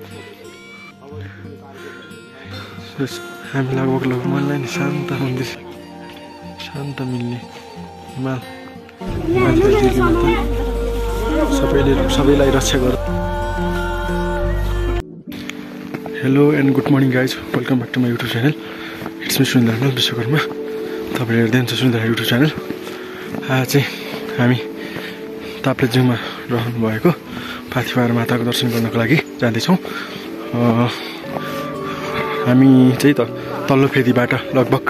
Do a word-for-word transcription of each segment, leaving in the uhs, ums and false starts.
हामी लगभग लगभग मनलाई नि शान्त मन्दिर शान्त मिल्ने हिमाल सबैले सबैलाई रक्षा गर। Hello and good morning guys, welcome back to my YouTube channel. It's me Sunil Dharmal Vishwakarma. तपाईँले हेर्दै हुन्छ सुनिल धर्मल युट्युब च्यानल। आज चाहिँ हामी ताप्लेजुङमा रहनु भएको पाथिभरा माताको दर्शन गर्नको लागि जाँदैछौँ। हामी चाहिँ त तल्लो फेदीबाट लगभग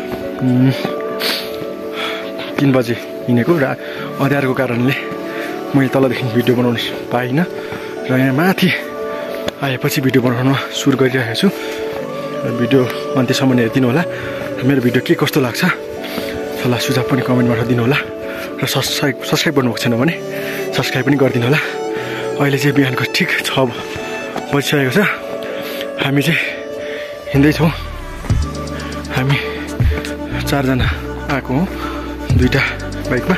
तिन बजे हिँडेको र अँध्यारोको कारणले मैले तलदेखि भिडियो बनाउन पाइनँ र यहाँ माथि आएपछि भिडियो बनाउन सुरु गरिरहेको छु। भिडियो अन्त्यसम्म हेरिदिनु होला। मेरो भिडियो के कस्तो लाग्छ सल्लाह सुझाव पनि कमेन्टबाट दिनु होला र सब्सक्राइब सब्सक्राइब गर्नुभएको छैन भने सब्सक्राइब पनि गरिदिनु होला। अहिले चाहिँ बिहानको ठिक छ बजिसकेको छ। हामी चाहिँ हिँड्दैछौँ। हामी चारजना आएको हौँ दुईवटा बाइकमा।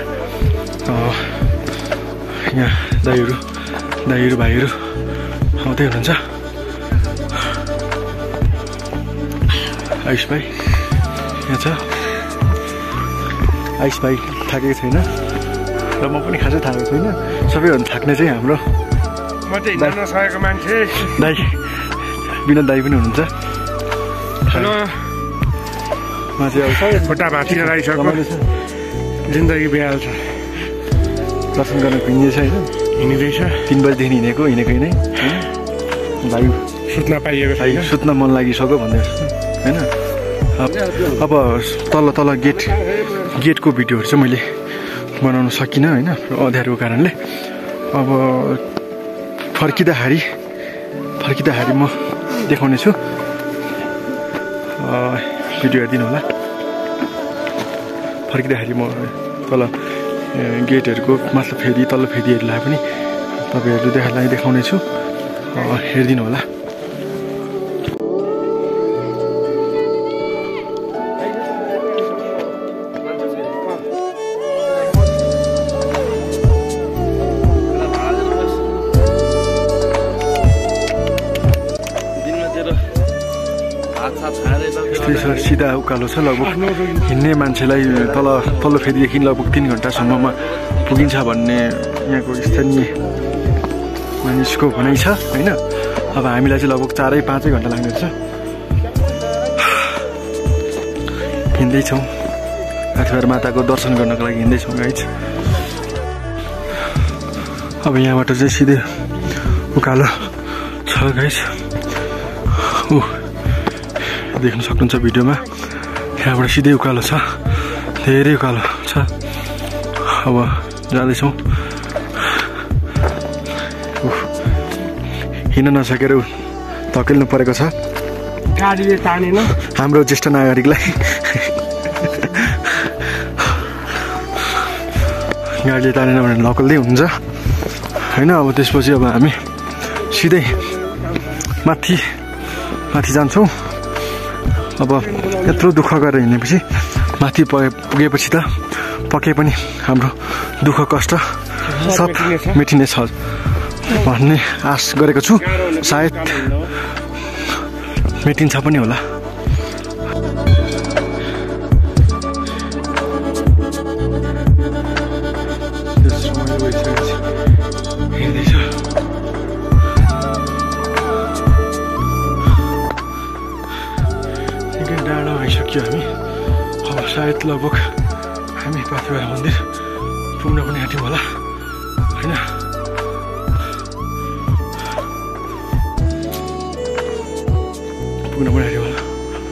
यहाँ दाइहरू दाइहरू भाइहरू आउँदै हुनुहुन्छ। आयुष भाइ यहाँ छ। आयुष भाइ थाकेको छैन र म पनि खासै थाकेको छैन। सबैभन्दा थाक्ने चाहिँ हाम्रो म चाहिँ हिँड्न नसकेको मान्छे दाइ विनोद दाइ पनि हुनुहुन्छ। हेलो, म चाहिँ अब खुट्टा भाँचिएर आइसक्यो। जिन्दगी बेहाल छ। दर्शन गर्न हिँड्दैछ होइन, हिँडिँदैछ। तिन बजीदेखि हिँडेको हिँडेको नै होइन। भाइ सुत्न पाइएको भाइ सुत्न मन लागिसक्यो भन्दै होइन। अब तल तल गेट गेटको भिडियोहरू चाहिँ मैले बनाउन सकिनँ होइन अँध्यारोको कारणले। अब फर्किँदाखेरि फर्किँदाखेरि म देखाउने छु। भिडियो हेरिदिनु होला। फर्किँदाखेरि म तल गेटहरूको माथिल्लो फेदी तल्लो फेदीहरूलाई पनि तपाईँहरू देखालाई देखाउने छु। हेरिदिनु होला। सिधा उकालो छ। लगभग हिँड्ने मान्छेलाई तल तल्लो फेदीदेखि लगभग तिन घन्टासम्ममा पुगिन्छ भन्ने यहाँको स्थानीय मानिसको भनाइ छ होइन। अब हामीलाई चाहिँ लगभग चारै पाँचै घन्टा लाग्ने रहेछ। हिँड्दैछौँ पाथिभरा माताको दर्शन गर्नको लागि हिँड्दैछौँ गाइज। अब यहाँबाट चाहिँ सिधै उकालो छ गाइज। ऊ देख्न सक्नुहुन्छ भिडियोमा। यहाँबाट सिधै उकालो छ, धेरै उकालो छ। अब जाँदैछौँ। हिँड्न नसकेर धकेल्नु परेको छ गाडीले तानेन हाम्रो ज्येष्ठ नागरिकलाई। गाडीले तानेन भने लकल्दै हुन्छ होइन। अब त्यसपछि अब हामी सिधै माथि माथि जान्छौँ। अब यत्रो दुःख गरेर हिँडेपछि माथि पुगे पुगेपछि त पक्कै पनि हाम्रो दुःख कष्ट सब मेटिनेछ भन्ने आश गरेको छु। सायद मेटिन्छ पनि होला। डाँडो भइसक्यो हामी। अब सायद लगभग हामी पाथिभरा मन्दिर पुग्न पनि आँट्यौँ होला होइन। पुग्न पनि आँट्यौँ होला।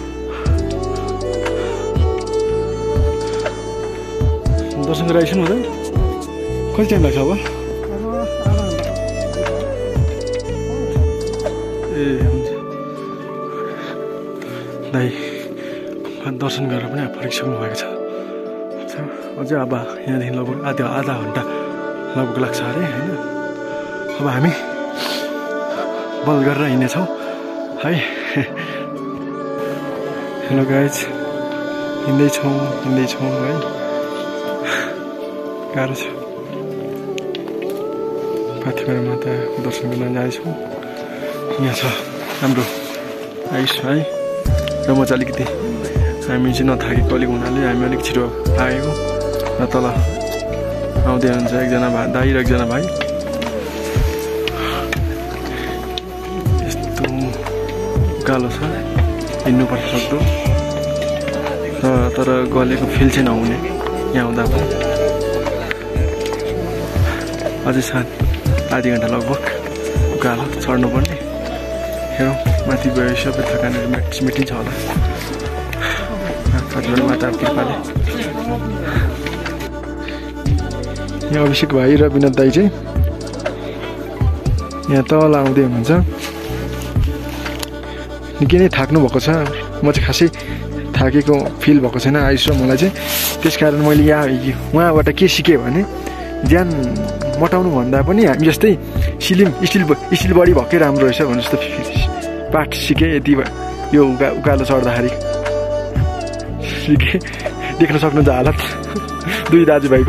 दर्शन गरेर आइसक्नु हुँदैन? कति टाइम लाग्छ अब? ए हुन्छ दाइ दर्शन गरेर पनि फर्किसक्नु भएको छ। अझै अब यहाँदेखि लगभग आधा आधा घन्टा लगभग लाग्छ अरे होइन। अब हामी बल गरेर हिँड्नेछौँ है। हेलो गाइज, हिँड्दैछौँ हिँड्दैछौँ है। गाह्रो छ। पाथिभरा माताको दर्शन गर्न जाँदैछौँ। यहाँ छ हाम्रो आइस है र म चाहिँ अलिकति हामी चाहिँ नथाकेको अलिक हुनाले हामी अलिक छिटो आएको र तल आउँदै हुन्छ एकजना भा दाइ र एकजना भाइ। यस्तो उकालो छ हिँड्नुपर्छ सक्दो र तर गलेको फिल चाहिँ नहुने यहाँ आउँदा पनि। अझै साथ आधी घन्टा लगभग उकालो चढ्नुपर्ने। हेरौँ माथि गयो सबै थकानहरू मेट मेटिन्छ होला कतिवटा माता कृपाले। यहाँ अभिषेक भाइ र विनोद दाई चाहिँ यहाँ तल आउँदै हुनुहुन्छ। निकै नै थाक्नु भएको छ। म चाहिँ खासै थाकेको फिल भएको छैन आइस र मलाई चाहिँ। त्यस कारण मैले यहाँ उहाँबाट के सिकेँ भने ज्यान मोटाउनु भन्दा पनि हामी जस्तै स्लिम स्टिल स्टिल बडी भएकै राम्रो रहेछ भने जस्तो पाठ सिकेँ यति यो उका उकालो चढ्दाखेरि सिकेँ। देख्न सक्नुहुन्छ हालत दुई दाजुभाइको।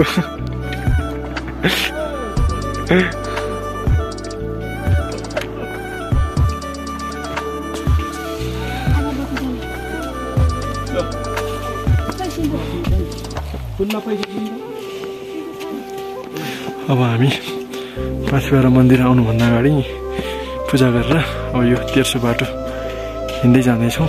अब हामी पाथिभरा मन्दिर आउनुभन्दा अगाडि पूजा गरेर अब यो तेर्सो बाटो हिँड्दै जाँदैछौँ।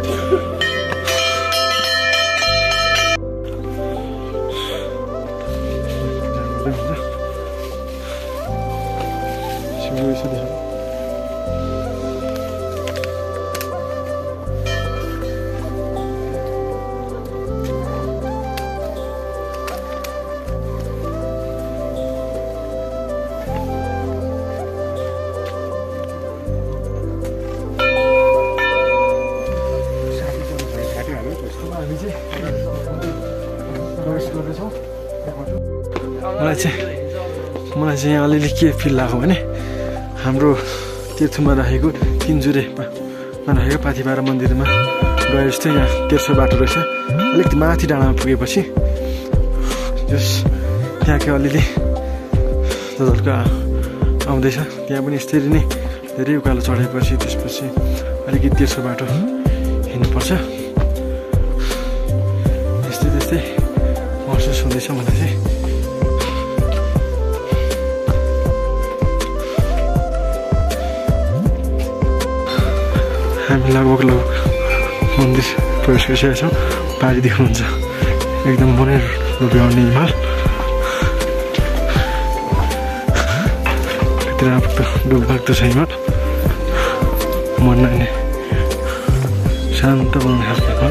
मलाई चाहिँ मलाई चाहिँ यहाँ अलिअलि के फिल लाग्यो भने हाम्रो तीर्थमा राखेको तिनजुरेमा राखेको पाथिभरा मन्दिरमा गए जस्तै यहाँ तेर्सो बाटो रहेछ। अलिकति माथि डाँडामा पुगेपछि जस त्यहाँको अलिअलि झल्का आउँदैछ। त्यहाँ पनि यसरी नै धेरै उकालो चढेपछि त्यसपछि अलिकति तेर्सो बाटो हिँड्नुपर्छ। त्यस्तै त्यस्तै महसुस हुँदैछ मलाई चाहिँ। हामी लगभग लगभग मन्दिर प्रवेश गरिसकेका छौँ। पारी देख्नुहुन्छ एकदम मनै लोभ्याउने हिमाल। कति राम्रो डुबलाग्दो छ हिमाल। मनलाई नै शान्त बनाउने खालको हिमाल।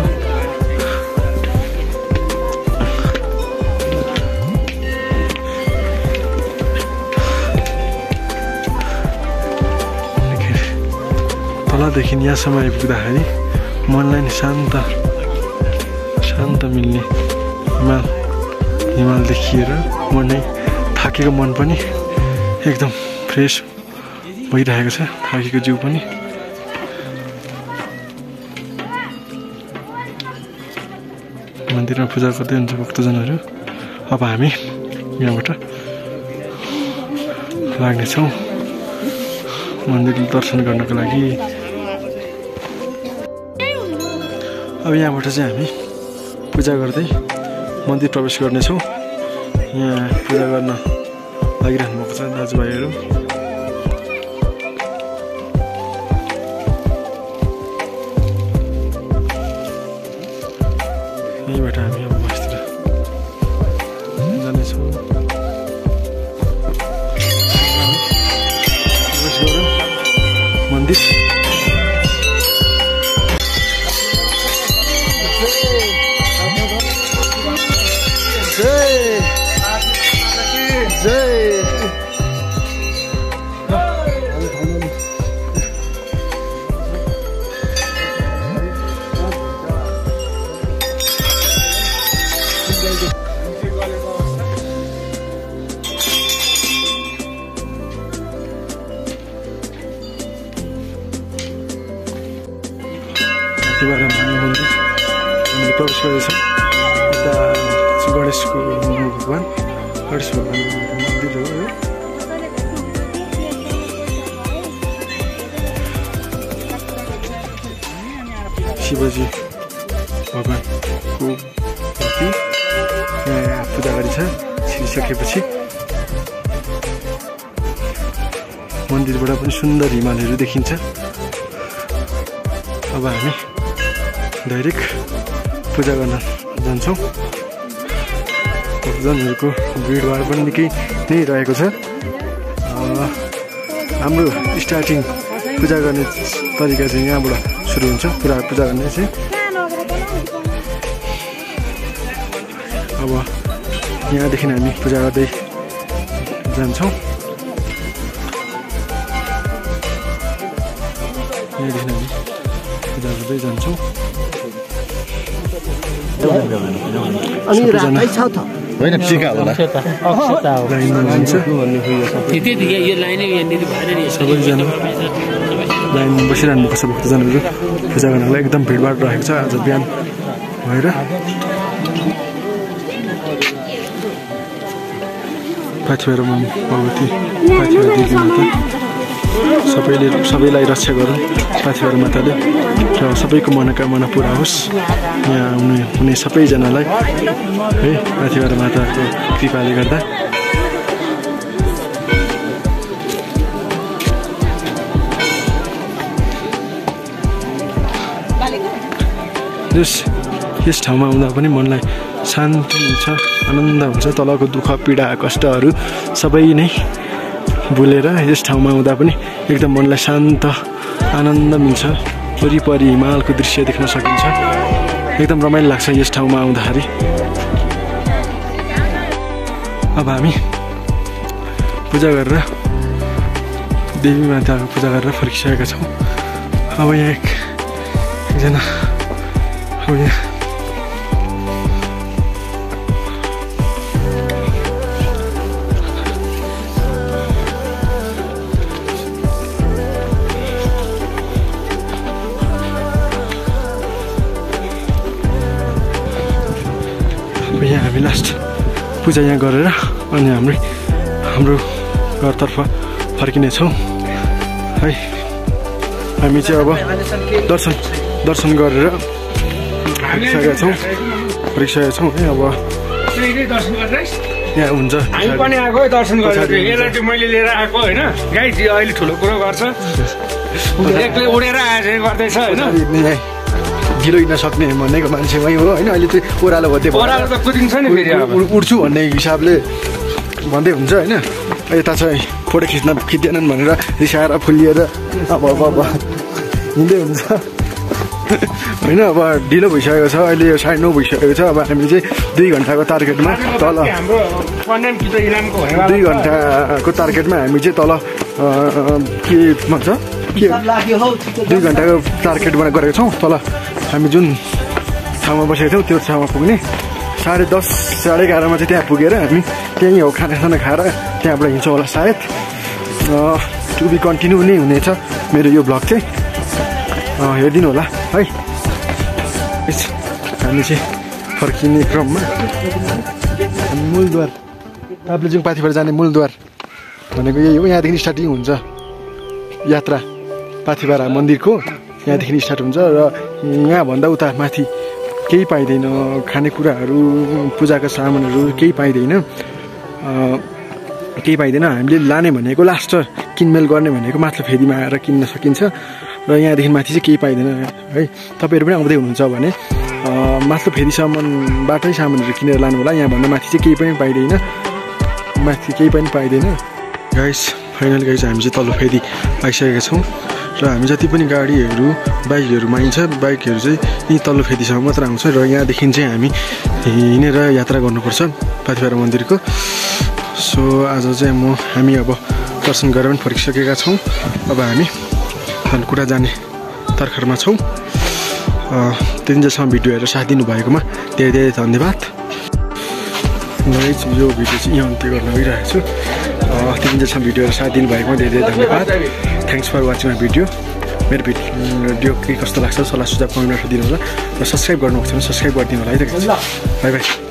तलदेखि यहाँसम्म आइपुग्दाखेरि मनलाई नि शान्त शान्त मिल्ने हिमाल हिमाल देखिएर मनै थाकेको मन पनि एकदम फ्रेस भइरहेको छ। थाकेको जिउ पनि। मन्दिरमा पूजा गर्दै हुन्छ भक्तजनहरू। अब हामी यहाँबाट लाग्नेछौँ मन्दिर दर्शन गर्नको लागि। अब यहाँबाट चाहिँ हामी पूजा गर्दै मन्दिर प्रवेश गर्नेछौँ। यहाँ पूजा गर्न लागिरहनु भएको छ दाजुभाइहरू। यहीँबाट हामी अब बसतिर जानेछौँ। प्रवेश गरौँ मन्दिर। पाथिभरा मन्दिर हामीले प्रवेश गर्दैछौँ। यता गणेशको भगवान् गणेश भगवान्को मन्दिर हो। शिवजी भगवानको मूर्ति यहाँ पूजा गरिन्छ। छिरिसकेपछि मन्दिरबाट पनि सुन्दर हिमालहरू देखिन्छ। अब हामी डाइरेक्ट पूजा गर्न जान्छौँ। भक्तजनहरूको भिडभाड पनि निकै नै रहेको छ। हाम्रो स्टार्टिङ पूजा गर्ने तरिका चाहिँ यहाँबाट सुरु हुन्छ। पुरा पूजा गर्ने चाहिँ अब यहाँदेखि हामी पूजा गर्दै जान्छौँ। यहाँदेखि हामी पूजा गर्दै जान्छौँ। होइन टिका होला सबैजना लाइनमा बसिरहनु भएको छ। भक्तजनहरू पूजा गर्नलाई एकदम भिडभाड रहेको छ आज बिहान भएर। पाथिभैरव भगवती पाथिभैरव देवी माता सबैले सबैलाई रक्षा गरौँ पाथिभैरव माताले र सबैको मनोकामना पुरा होस्। यहाँ आउने हुने सबैजनालाई है पाथिभैरव माताको कृपाले गर्दा। यस यस ठाउँमा आउँदा पनि मनलाई शान्ति हुन्छ, आनन्द हुन्छ। तलको दुःख पीडा कष्टहरू सबै नै भुलेर यस ठाउँमा आउँदा पनि एकदम मनलाई शान्त आनन्द मिल्छ। वरिपरि हिमालको दृश्य देख्न सकिन्छ। एकदम रमाइलो लाग्छ यस ठाउँमा आउँदाखेरि। अब हामी पूजा गरेर देवी माताको पूजा गरेर फर्किसकेका छौँ। अब यहाँ एक एकजना अब यहाँ यहाँ हामी लास्ट पूजा यहाँ गरेर अनि हाम्रो हाम्रो घरतर्फ फर्किनेछौँ है। हामी चाहिँ अब दर्शन दर्शन गरेर फर्किसकेका छौँ फर्किसकेका छौँ है। अब यहाँ हुन्छ हामी पनि आएको है दर्शन गरेर। यसलाई चाहिँ मैले लिएर आएको होइन। गाई अहिले ठुलो कुरो गर्छ, एक्लै उडेर आएर गर्दैछ होइन। ढिलो हिँड्न सक्ने भनेको मान्छे वहीँ हो होइन। अहिले चाहिँ ओह्रालो भन्दै ओह्रालो त कुदिन्छ नि फेरि उड्छु भन्ने हिसाबले भन्दै हुन्छ होइन। यता चाहिँ फोटो खिच्न खिच्दैनन् भनेर रिसाएर फुलिएर अब अब अब हिँड्दै हुन्छ होइन। अब ढिलो भइसकेको छ, अहिले साढे नौ भइसकेको छ। अब हामी चाहिँ दुई घन्टाको टार्गेटमा तल दुई घन्टाको टार्गेटमा हामी चाहिँ तल के भन्छ के दुई घन्टाको टार्गेटमा गरेको छौँ। तल हामी जुन ठाउँमा बसेको थियौँ त्यो ठाउँमा पुग्ने साढे दस साढे एघारमा चाहिँ त्यहाँ पुगेर हामी त्यहीँ हो खानासाना खाएर त्यहाँबाट हिँड्छौँ होला सायद। टु बी कन्टिन्यू नै हुनेछ मेरो यो ब्लग चाहिँ, हेरिदिनु होला है। हामी चाहिँ फर्किने क्रममा मूलद्वार ताप्लेजुङ पाथिभैरव जाने मूलद्वार भनेको यही हो। यहाँदेखि स्टार्टिङ हुन्छ यात्रा पाथिभैरव मन्दिरको। यहाँदेखि स्टार्ट हुन्छ र यहाँभन्दा उता माथि केही पाइँदैन। खानेकुराहरू पूजाका सामानहरू केही पाइँदैन केही पाइँदैन। हामीले लाने भनेको लास्ट किनमेल गर्ने भनेको माथि फेदीमा आएर किन्न सकिन्छ र यहाँदेखि माथि चाहिँ केही पाइँदैन है। तपाईँहरू पनि आउँदै हुनुहुन्छ भने माथि फेदीसम्मबाटै सामानहरू किनेर लानु होला। यहाँभन्दा माथि चाहिँ केही पनि पाइँदैन, माथि केही पनि पाइँदैन। गाइस फाइनल गाइस हामी चाहिँ तल्लो फेदी आइसकेका छौँ र हामी जति पनि गाडीहरू बाइकहरू माइन्छ बाइकहरू चाहिँ यहीँ तल्लो फेदीसम्म मात्र आउँछ र यहाँदेखि चाहिँ हामी हिँडेर यात्रा गर्नुपर्छ पाथिभैरव मन्दिरको। सो आज चाहिँ म हामी अब दर्शन गरेर पनि फर्किसकेका छौँ। अब हामी धनकुटा जाने तर्खरमा छौँ। त्यतिन्जेलसम्म भिडियो हेरेर साथ दिनुभएकोमा धेरै धेरै धन्यवाद। यो भिडियो चाहिँ यहाँ अन्त्य गर्न गइरहेको छु। त्यतिन्जेलसम्म भिडियो हेरेर साथ दिनुभएकोमा धेरै धेरै धन्यवाद। Thanks for watching my video. मेरो भिडियो के कस्तो लाग्छ सल्लाह सुझाव कमेन्टमा दिनु होला र सब्सक्राइब गर्नुभएको छ भने सब्सक्राइब गरिदिनु होला है त। Bye by.